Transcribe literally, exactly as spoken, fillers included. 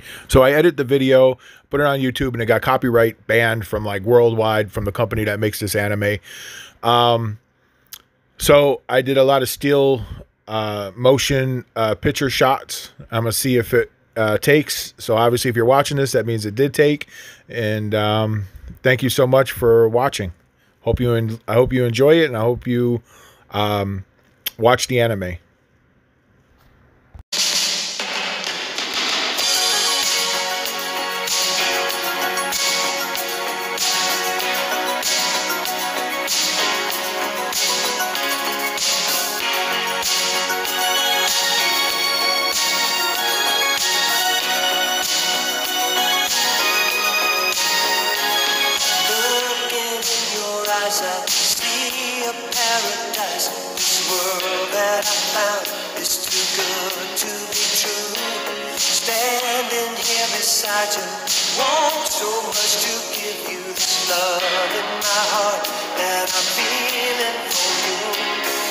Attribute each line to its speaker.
Speaker 1: So I edit the video, put it on YouTube, and it got copyright banned from like worldwide from the company that makes this anime. Um, so I did a lot of still uh, motion uh, picture shots. I'm gonna see if it uh, takes. So obviously, if you're watching this, that means it did take. And um, thank you so much for watching. Hope you en I hope you enjoy it, and I hope you um, watch the anime.
Speaker 2: I see a paradise. This world that I found is too good to be true. Standing here beside you, want so much to give you this love in my heart that I'm feeling for you.